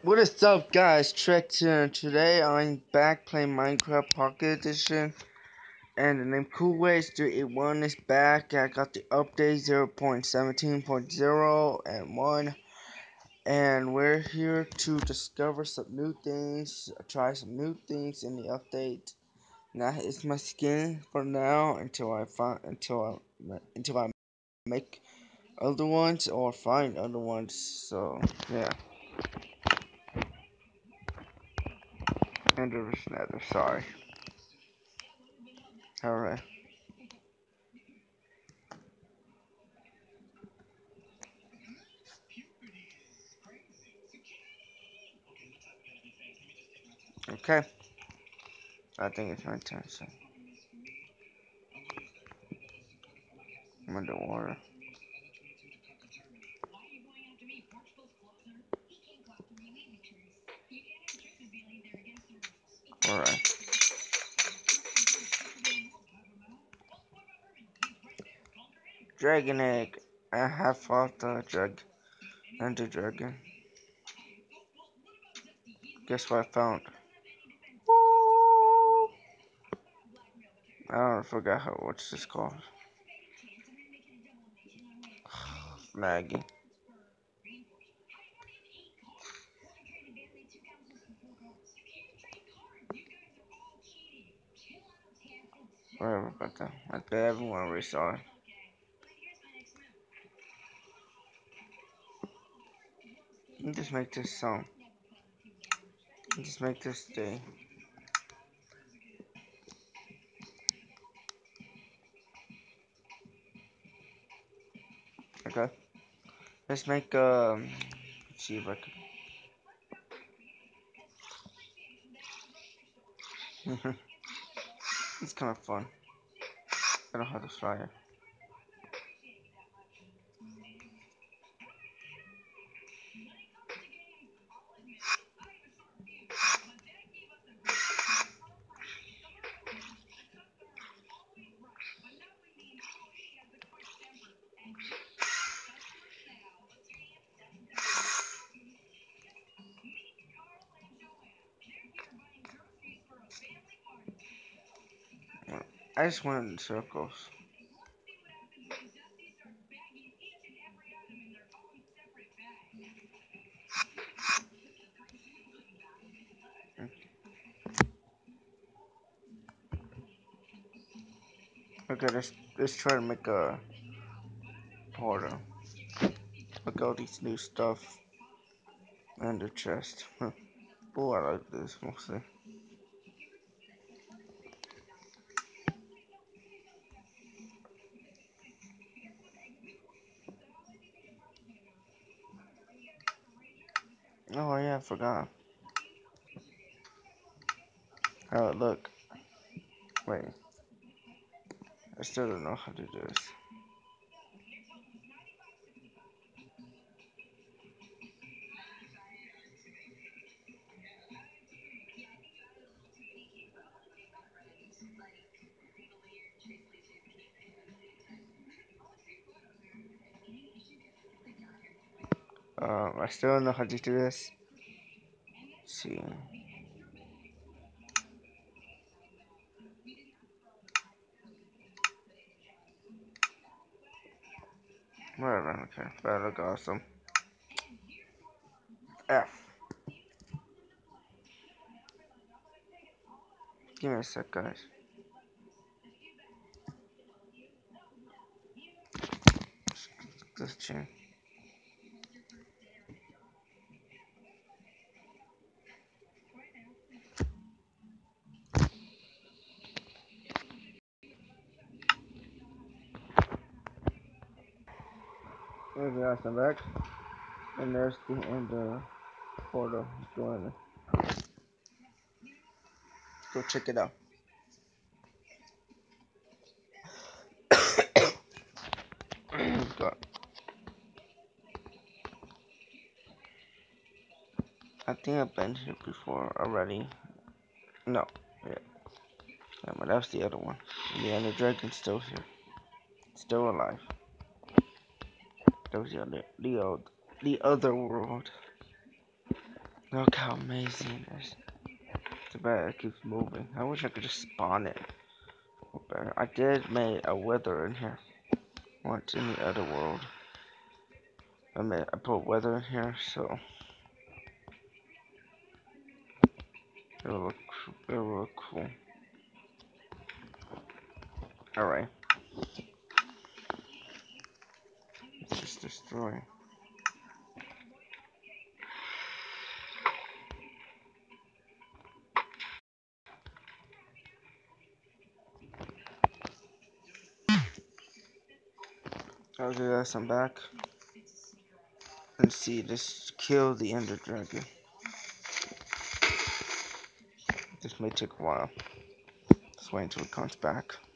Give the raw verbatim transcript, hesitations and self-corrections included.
What is up, guys? Trek here. Today I'm back playing Minecraft Pocket Edition, and the name Cool Ways three eighty-one is back. I got the update zero point seventeen point zero and one, and we're here to discover some new things, try some new things in the update. Now it's my skin for now until I find until I until I make other ones or find other ones. So yeah. Ender Nether, sorry. Alright. Okay. I think it's my turn, so I'm underwater. Alright. Dragon egg. I have fought the drag and the dragon. Guess what I found? Woo! I don't forgot how what's this called. Maggie. Whatever about that. I bet everyone already saw it. Let me just make this song. Just make this day. Okay. Let's make um let's see if I can. It's kinda fun. I don't have to fly it. I just went in circles. Okay, let's let's try to make a portal. Look at all these new stuff and the chest. Oh, I like this mostly. Oh yeah, I forgot. Oh look. Wait. I still don't know how to do this. Um, I still don't know how to do this. Let's see. Whatever, okay. That look awesome. F. Give me a sec, guys. This chain. Okay, guys, I'm back. And there's the end of the portal. Let's go in there. Go check it out. I think I've been here before already. No. Yeah. Yeah, but that's the other one. Yeah, the dragon's still here. Still alive. That was the other, the old, the other world. Look how amazing it is. Too bad it keeps moving. I wish I could just spawn it. Better. I did make a wither in here. Once in the other world. I made I put weather in here, so it'll look it'll look cool. Alright. Let's just destroy. Okay guys, I'm back. Let's see, just kill the ender dragon. This may take a while. Let's wait until it comes back.